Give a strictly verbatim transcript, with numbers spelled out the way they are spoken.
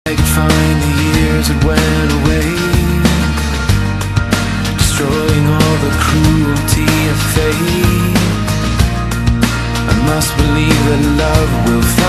I could find the years that went away, destroying all the cruelty of fate. I must believe that love will find